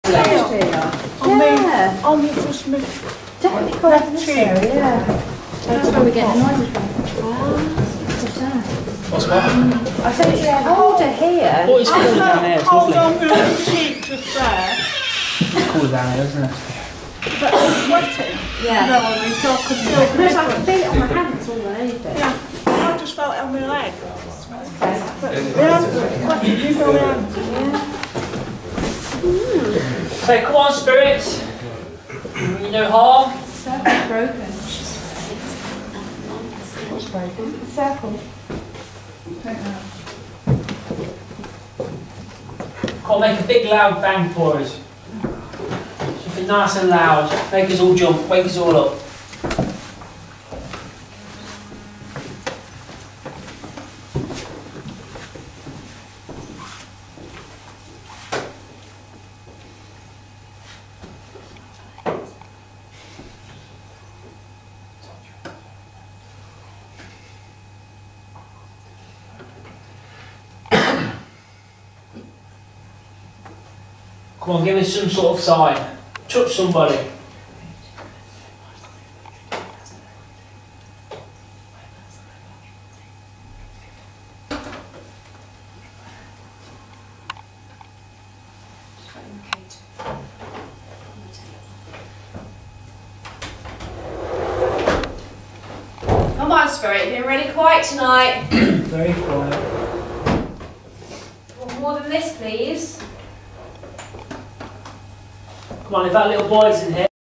On the just definitely correct this area, yeah. That's where we get the noises from. What's that? What's what? I said it's colder here. What is cooler down there? It's hold lovely. on with the sheet just there. It's cooler down here, isn't it? But it's sweating. Yeah. No, I mean, so I could feel the Because I can difference. feel it on my hands more than anything. Yeah, I just felt it on my leg. But yeah, sweating, you feel the hands. So come on, spirits. You know harm. Circle's broken. What's broken? The circle. Come on, make a big loud bang for us. Something nice and loud. Make us all jump, wake us all up. Come on, give us some sort of sign. Touch somebody. Come on, Spirit, you're really quiet tonight. Very quiet. Want more than this, please? Come on, if that little boy's in here.